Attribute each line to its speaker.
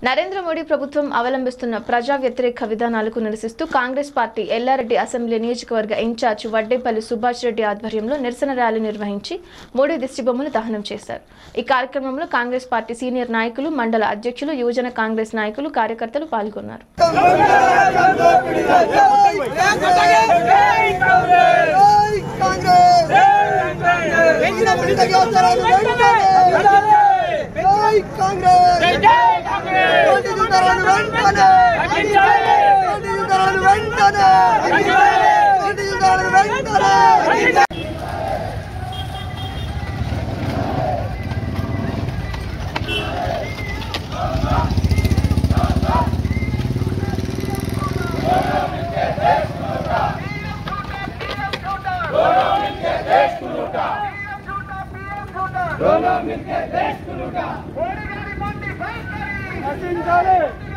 Speaker 1: నరేంద్ర మోడీ ప్రభుత్వం అవలంబిస్తున్న ప్రజా వ్యతిరేక విధానాలకు నిరసిస్తూ కాంగ్రెస్ పార్టీ ఎల్లారెడ్డి అసెంబ్లీ నియోజకవర్గ ఇన్ఛార్జ్ వడ్డేపల్లి సుభాష్ రెడ్డి ఆధ్వర్యంలో నిరసన ర్యాలీ నిర్వహించి మోడీ దిష్టిబొమ్మలు దహనం చేశారు. ఈ కార్యక్రమంలో కాంగ్రెస్ పార్టీ సీనియర్ నాయకులు, మండల అధ్యక్షులు, యువజన కాంగ్రెస్ నాయకులు, కార్యకర్తలు పాల్గొన్నారు.
Speaker 2: दोनों मिलकर देश को लूटा।